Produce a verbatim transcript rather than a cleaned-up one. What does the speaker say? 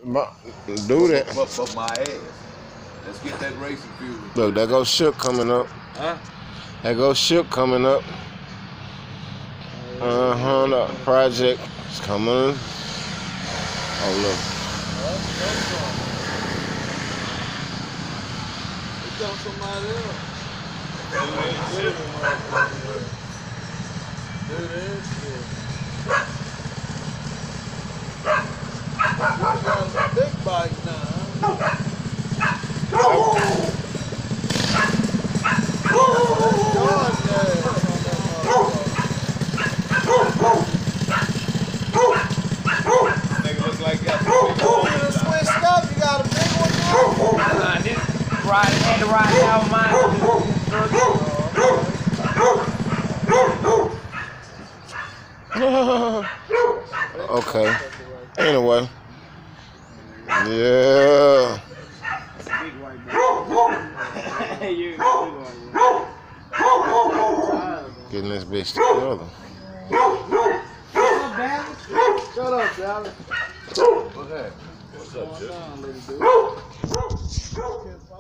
My, do that. But for my ass. Let's get that racing fuel. Look, there goes Shook coming up. Huh? There goes Shook coming up. Uh huh. The project is coming. Oh look. It's on somebody else. Do this shit. You got a big bike now. Nigga look like you got a big one. You switched up, you got a big one now? Nah, this ride had to ride down mine. Okay. Anyway. Yeah. Getting this bitch together. Shut up, Dallas. What's that? What's up, Chip? What's going on, little dude?